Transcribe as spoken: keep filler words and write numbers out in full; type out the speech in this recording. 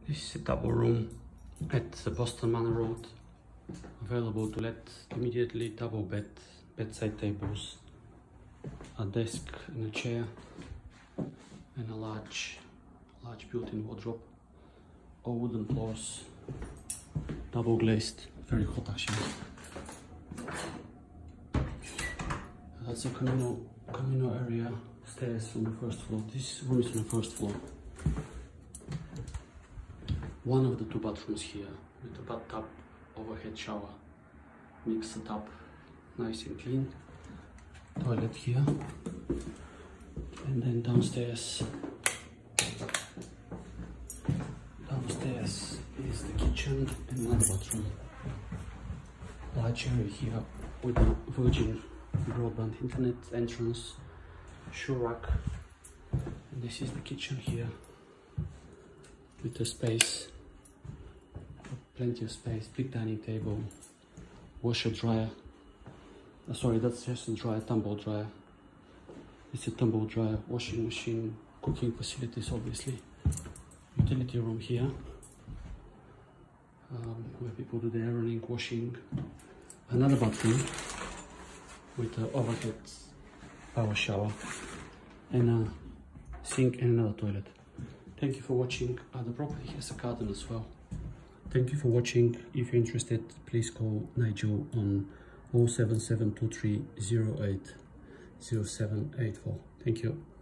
This is a double room at the Boston Manor Road, available to let immediately. Double bed, bedside tables, a desk and a chair, and a large, large built-in wardrobe. All wooden floors, double glazed, very hot actually. That's a communal, communal area, stairs from the first floor. This room is on the first floor. One of the two bathrooms here, with a bathtub, overhead shower, mix it up nice and clean. Toilet here, and then downstairs. Downstairs is the kitchen and another bathroom. Large area here with a Virgin broadband internet entrance, shoe rack, and this is the kitchen here with the space, plenty of space, big dining table, washer dryer. Uh, sorry, that's just a dryer, tumble dryer. It's a tumble dryer, washing machine, cooking facilities obviously. Utility room here, um, where people do their ironing, washing. Another bathroom with an overhead power shower and a sink and another toilet. Thank you for watching. Uh, the property has a garden as well. Thank you for watching. If you're interested, please call Nigel on oh seven seven two three zero eight zero seven eight four. Thank you.